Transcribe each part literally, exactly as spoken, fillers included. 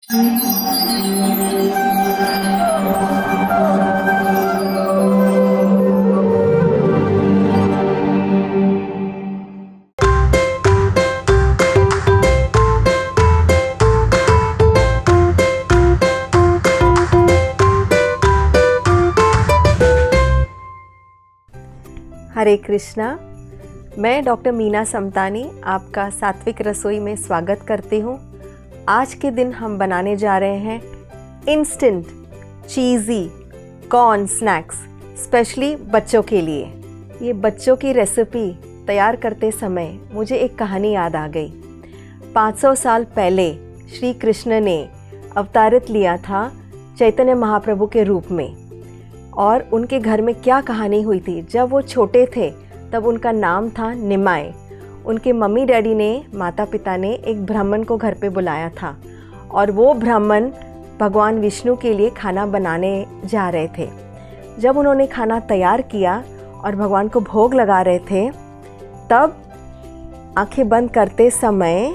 हरे कृष्णा। मैं डॉक्टर मीना समतानी आपका सात्विक रसोई में स्वागत करती हूँ। आज के दिन हम बनाने जा रहे हैं instant cheesy corn snacks, specially बच्चों के लिए। ये बच्चों की रेसिपी तैयार करते समय मुझे एक कहानी याद आ गई। पाँच सौ साल पहले श्री कृष्ण ने अवतारित लिया था चैतन्य महाप्रभु के रूप में, और उनके घर में क्या कहानी हुई थी। जब वो छोटे थे तब उनका नाम था निमाय। उनके मम्मी डैडी ने, माता पिता ने एक ब्राह्मण को घर पे बुलाया था, और वो ब्राह्मण भगवान विष्णु के लिए खाना बनाने जा रहे थे। जब उन्होंने खाना तैयार किया और भगवान को भोग लगा रहे थे, तब आंखें बंद करते समय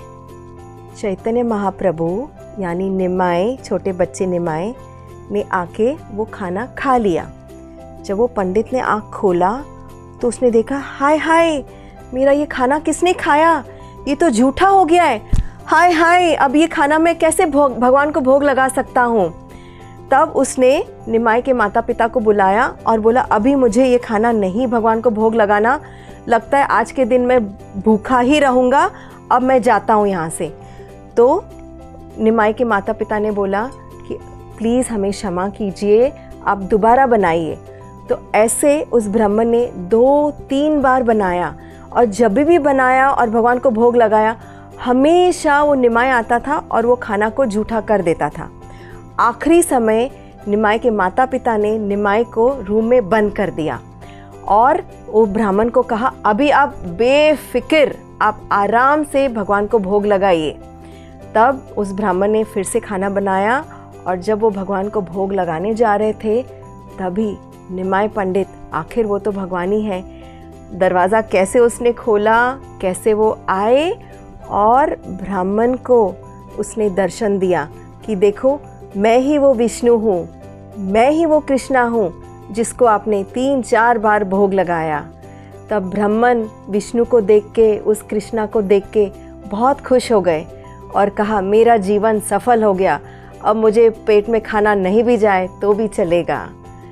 चैतन्य महाप्रभु यानी निमाय, छोटे बच्चे निमाय ने आके वो खाना खा लिया। जब वो पंडित ने आँख खोला तो उसने देखा, हाय हाय, मेरा ये खाना किसने खाया? ये तो झूठा हो गया है। हाय हाय, अब ये खाना मैं कैसे भोग भगवान को भोग लगा सकता हूँ? तब उसने निमाय के माता पिता को बुलाया और बोला, अभी मुझे ये खाना नहीं भगवान को भोग लगाना, लगता है आज के दिन मैं भूखा ही रहूँगा, अब मैं जाता हूँ यहाँ से। तो निमाय के माता पिता ने बोला कि प्लीज़ हमें क्षमा कीजिए, आप दोबारा बनाइए। तो ऐसे उस ब्राह्मण ने दो तीन बार बनाया, और जब भी बनाया और भगवान को भोग लगाया, हमेशा वो निमाय आता था और वो खाना को झूठा कर देता था। आखिरी समय निमाय के माता पिता ने निमाय को रूम में बंद कर दिया, और वो ब्राह्मण को कहा, अभी आप बेफिक्र, आप आराम से भगवान को भोग लगाइए। तब उस ब्राह्मण ने फिर से खाना बनाया, और जब वो भगवान को भोग लगाने जा रहे थे, तभी निमाय पंडित, आखिर वो तो भगवान ही है, दरवाज़ा कैसे उसने खोला, कैसे वो आए और ब्राह्मण को उसने दर्शन दिया कि देखो, मैं ही वो विष्णु हूँ, मैं ही वो कृष्णा हूँ जिसको आपने तीन चार बार भोग लगाया। तब ब्राह्मण विष्णु को देख के, उस कृष्णा को देख के बहुत खुश हो गए और कहा, मेरा जीवन सफल हो गया, अब मुझे पेट में खाना नहीं भी जाए तो भी चलेगा।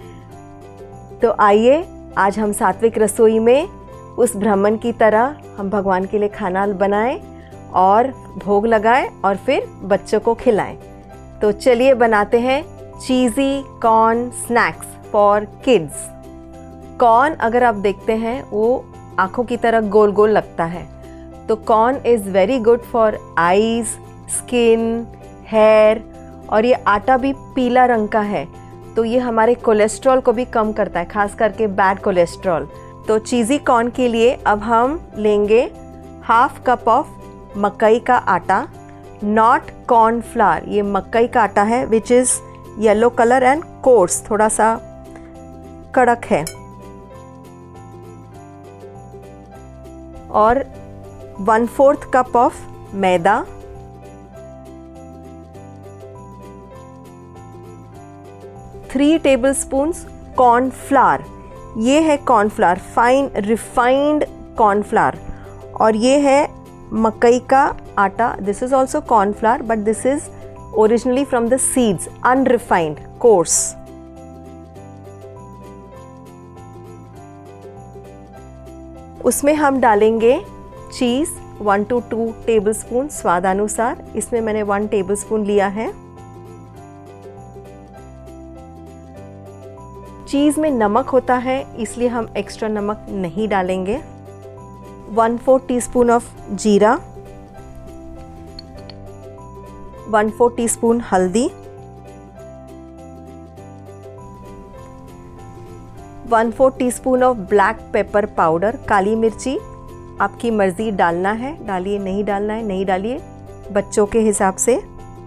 तो आइए आज हम सात्विक रसोई में उस ब्राह्मण की तरह हम भगवान के लिए खाना बनाएं और भोग लगाएं और फिर बच्चों को खिलाएं। तो चलिए बनाते हैं cheesy corn snacks for kids. Corn अगर आप देखते हैं वो आँखों की तरह गोल गोल लगता है, तो corn is very good for eyes, skin, hair, और ये आटा भी पीला रंग का है, तो ये हमारे कोलेस्ट्रॉल को भी कम करता है, खास करके बैड कोलेस्ट्रॉल। तो चीज़ी कॉर्न के लिए अब हम लेंगे हाफ कप ऑफ मकई का आटा, नॉट कॉर्न फ्लावर। ये मकई का आटा है which is yellow colour and coarse, थोड़ा सा कड़क है। और one fourth cup of maida, three tablespoons cornflour. ये है कॉर्नफ्लावर, फाइन रिफाइंड कॉर्नफ्लावर, और ये है मकई का आटा। This is also cornflour but this is originally from the seeds, unrefined, coarse. उसमें हम डालेंगे cheese, one two two tablespoon स्वादानुसार। इसमें मैंने वन टेबल स्पून लिया है। चीज़ में नमक होता है, इसलिए हम एक्स्ट्रा नमक नहीं डालेंगे। One four teaspoon of jeera, one four teaspoon haldi, one four teaspoon of black pepper powder, काली मिर्ची। आपकी मर्ज़ी डालना है डालिए, नहीं डालना है नहीं डालिए, बच्चों के हिसाब से।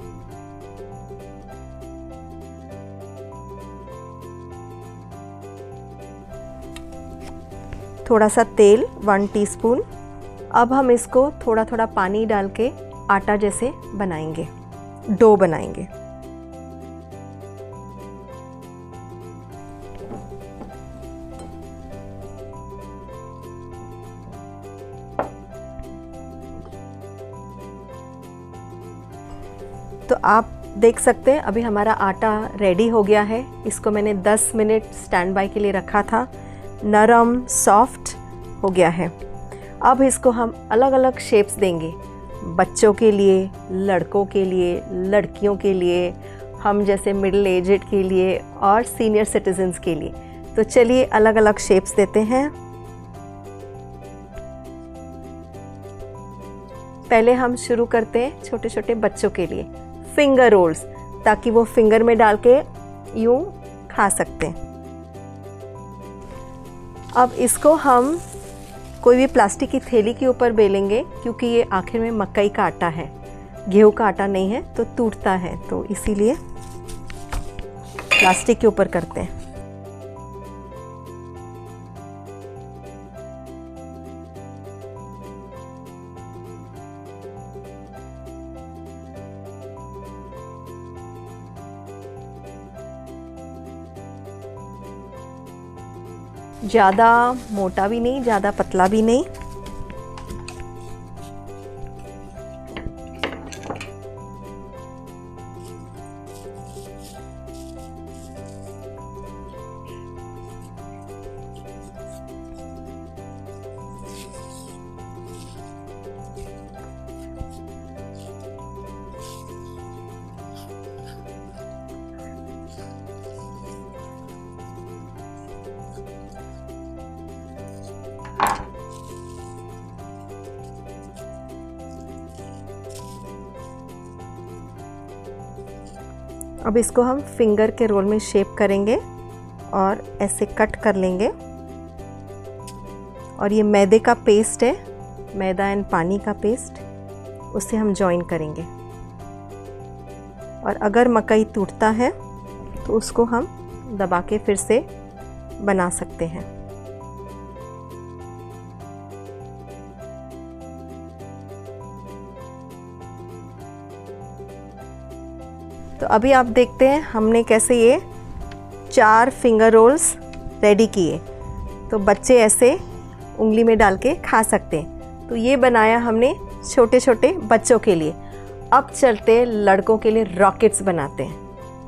थोड़ा सा तेल, वन टीस्पून। अब हम इसको थोड़ा थोड़ा पानी डाल के आटा जैसे बनाएंगे। डो बनाएंगे। तो आप देख सकते हैं अभी हमारा आटा रेडी हो गया है। इसको मैंने दस मिनट स्टैंड बाय के लिए रखा था। नरम सॉफ्ट हो गया है। अब इसको हम अलग अलग शेप्स देंगे, बच्चों के लिए, लड़कों के लिए, लड़कियों के लिए, हम जैसे मिडिल एजेड के लिए और सीनियर सिटीजन्स के लिए। तो चलिए अलग अलग शेप्स देते हैं। पहले हम शुरू करते हैं छोटे छोटे बच्चों के लिए फिंगर रोल्स, ताकि वो फिंगर में डाल के यूं खा सकते हैं। अब इसको हम कोई भी प्लास्टिक की थैली के ऊपर बेलेंगे, क्योंकि ये आखिर में मकई का आटा है, गेहूं का आटा नहीं है, तो टूटता है, तो इसीलिए प्लास्टिक के ऊपर करते हैं। ज़्यादा मोटा भी नहीं, ज़्यादा पतला भी नहीं। अब इसको हम फिंगर के रोल में शेप करेंगे और ऐसे कट कर लेंगे। और ये मैदे का पेस्ट है, मैदा एंड पानी का पेस्ट, उससे हम जॉइन करेंगे। और अगर मकई टूटता है तो उसको हम दबा के फिर से बना सकते हैं। तो अभी आप देखते हैं हमने कैसे ये चार फिंगर रोल्स रेडी किए। तो बच्चे ऐसे उंगली में डाल के खा सकते हैं। तो ये बनाया हमने छोटे छोटे बच्चों के लिए। अब चलते हैं लड़कों के लिए रॉकेट्स बनाते हैं।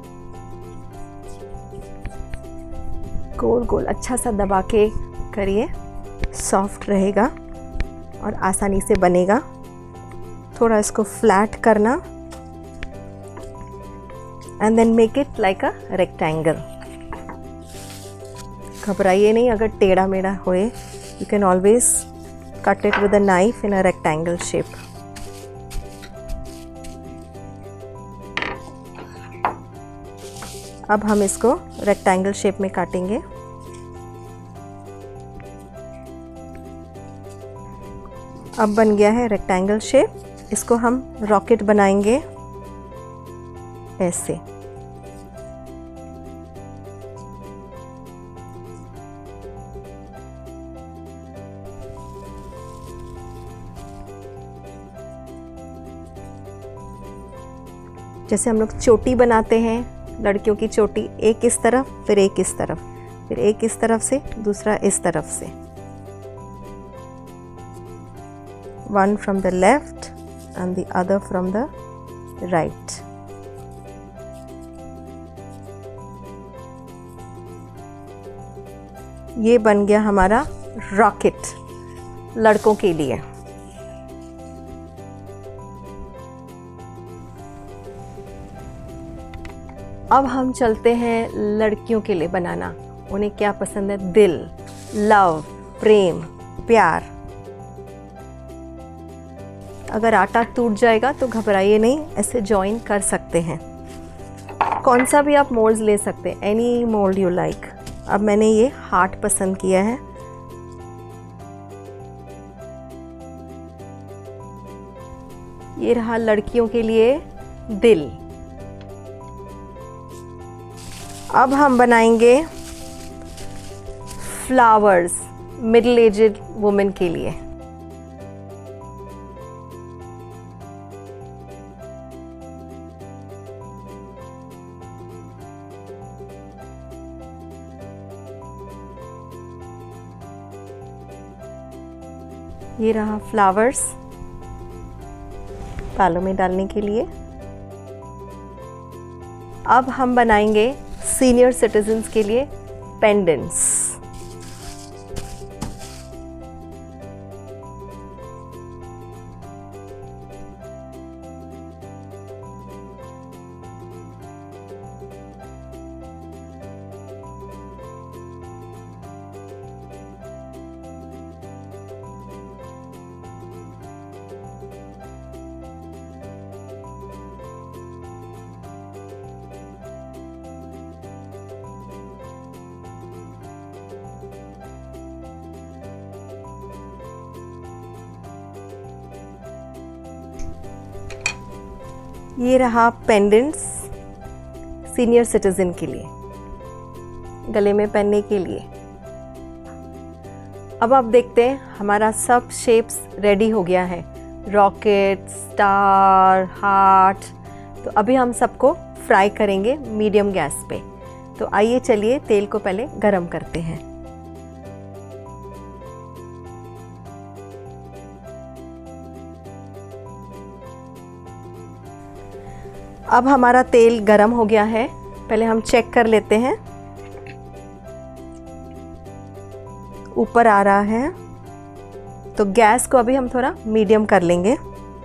गोल गोल अच्छा सा दबा के करिए, सॉफ्ट रहेगा और आसानी से बनेगा। थोड़ा इसको फ्लैट करना and then make it like a rectangle. घबराइए नहीं अगर टेढ़ा मेढ़ा होए, you can always cut it with a knife in a rectangle shape. अब हम इसको रेक्टेंगल शेप में काटेंगे। अब बन गया है रेक्टेंगल शेप। इसको हम रॉकेट बनाएंगे ऐसे। जैसे हम लोग चोटी बनाते हैं, लड़कियों की चोटी, एक इस तरफ फिर एक इस तरफ, फिर एक इस तरफ से दूसरा इस तरफ से। One from the left and the other from the right. ये बन गया हमारा रॉकेट लड़कों के लिए। अब हम चलते हैं लड़कियों के लिए बनाना। उन्हें क्या पसंद है? दिल, लव, प्रेम, प्यार। अगर आटा टूट जाएगा तो घबराइए नहीं, ऐसे जॉइन कर सकते हैं। कौन सा भी आप मोल्ड ले सकते हैं, एनी मोल्ड यू लाइक। अब मैंने ये हार्ट पसंद किया है। ये रहा लड़कियों के लिए दिल। अब हम बनाएंगे फ्लावर्स मिडिल एजेड वुमेन के लिए। ये रहा फ्लावर्स बालों में डालने के लिए। अब हम बनाएंगे सीनियर सिटीजन्स के लिए पेंडेंट्स। ये रहा पेंडेंट्स सीनियर सिटीजन के लिए, गले में पहनने के लिए। अब आप देखते हैं हमारा सब शेप्स रेडी हो गया है, रॉकेट, स्टार, हार्ट। तो अभी हम सबको फ्राई करेंगे मीडियम गैस पे। तो आइए चलिए तेल को पहले गरम करते हैं। अब हमारा तेल गरम हो गया है, पहले हम चेक कर लेते हैं। ऊपर आ रहा है, तो गैस को अभी हम थोड़ा मीडियम कर लेंगे।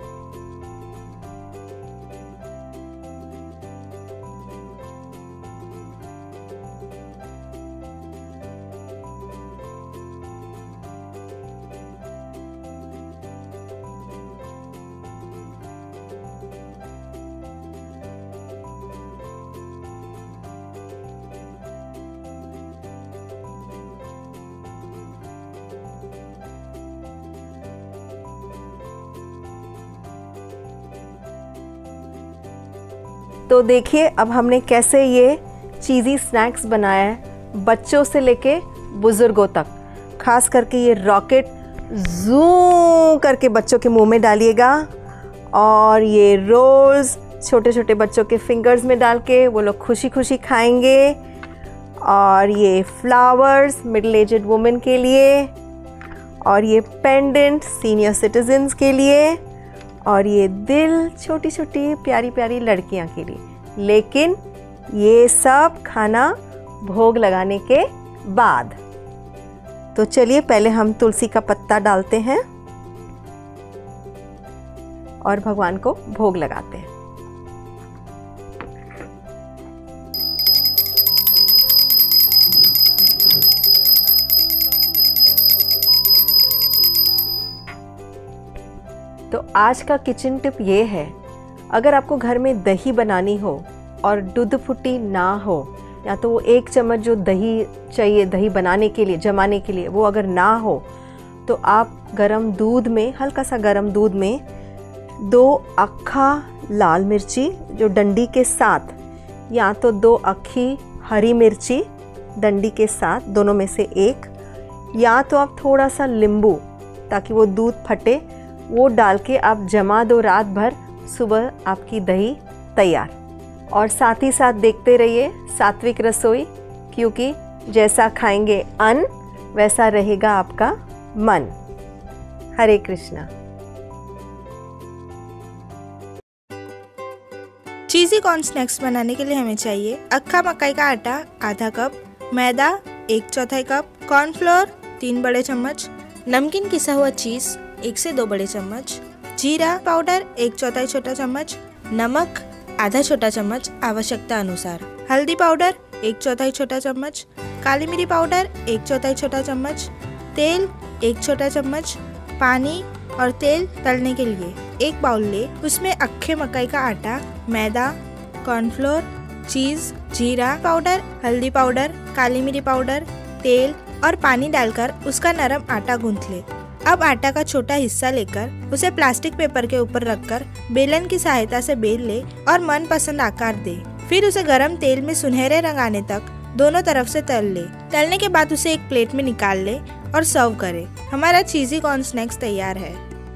तो देखिए अब हमने कैसे ये चीज़ी स्नैक्स बनाया है, बच्चों से लेके बुज़ुर्गों तक। खास करके ये रॉकेट जूम करके बच्चों के मुंह में डालिएगा, और ये रोल्स छोटे छोटे बच्चों के फिंगर्स में डाल के वो लोग खुशी खुशी खाएंगे। और ये फ्लावर्स मिडिल एजेड वुमेन के लिए, और ये पेंडेंट सीनियर सिटीजन्स के लिए, और ये दिल छोटी छोटी प्यारी प्यारी लड़कियां के लिए। लेकिन ये सब खाना भोग लगाने के बाद। तो चलिए पहले हम तुलसी का पत्ता डालते हैं और भगवान को भोग लगाते हैं। तो आज का किचन टिप ये है, अगर आपको घर में दही बनानी हो और दूध फुटी ना हो, या तो वो एक चम्मच जो दही चाहिए दही बनाने के लिए, जमाने के लिए, वो अगर ना हो, तो आप गरम दूध में, हल्का सा गरम दूध में दो अक्खा लाल मिर्ची जो डंडी के साथ, या तो दो अक्खी हरी मिर्ची डंडी के साथ, दोनों में से एक, या तो आप थोड़ा सा नींबू ताकि वो दूध फटे, वो डाल के आप जमा दो रात भर, सुबह आपकी दही तैयार। और साथ ही साथ देखते रहिए सात्विक रसोई, क्योंकि जैसा खाएंगे अन्न वैसा रहेगा आपका मन। Hare Krishna. Cheesy corn snacks बनाने के लिए हमें चाहिए अक्खा मकई का आटा आधा कप, मैदा एक चौथाई कप, कॉर्नफ्लोर तीन बड़े चम्मच, नमकीन किसा हुआ चीज़ एक से दो बड़े चम्मच, जीरा पाउडर एक चौथाई छोटा चम्मच, नमक आधा छोटा चम्मच आवश्यकता अनुसार, हल्दी पाउडर एक चौथाई छोटा चम्मच, काली मिरी पाउडर एक चौथाई छोटा चम्मच, तेल एक छोटा चम्मच, पानी और तेल तलने के लिए एक बाउल ले, उसमें अक्खे मकई का आटा, मैदा, कॉर्नफ्लोर, चीज, जीरा पाउडर, हल्दी पाउडर, काली मिरी पाउडर, तेल और पानी डालकर उसका नरम आटा गूंथ ले। अब आटा का छोटा हिस्सा लेकर उसे प्लास्टिक पेपर के ऊपर रखकर बेलन की सहायता से बेल ले और मनपसंद आकार दे। फिर उसे गरम तेल में सुनहरे रंग आने तक दोनों तरफ से तल ले। तलने के बाद उसे एक प्लेट में निकाल ले और सर्व करे। हमारा चीज़ी कॉर्न स्नैक्स तैयार है।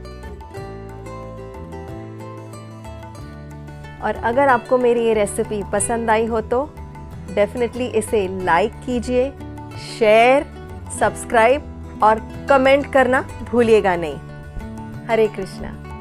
और अगर आपको मेरी ये रेसिपी पसंद आई हो तो डेफिनेटली इसे लाइक कीजिए, शेयर, सब्सक्राइब और कमेंट करना भूलिएगा नहीं। हरे कृष्णा।